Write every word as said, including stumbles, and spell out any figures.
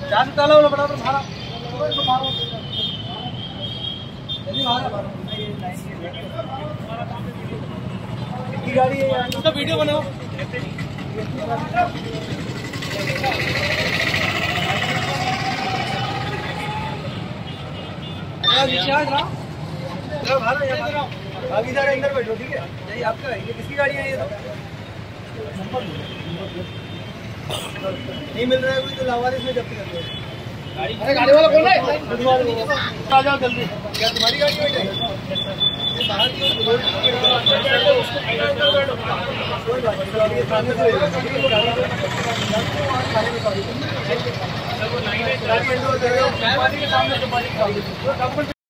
चार डाला वाला बड़ा भाड़ा की गाड़ी है यार, उसका वीडियो बनाओ। बाकी सारे अंदर बैठो, ठीक है? यही आपका है, ये किसकी गाड़ी है? ये तो नहीं मिल रहा है कोई, तो लावारिस में जब्त कर दो। अरे गाड़ी वाला बोल रहा है, आ जाओ जल्दी। क्या तुम्हारी गाड़ी है? बाहर की कोई बात नहीं।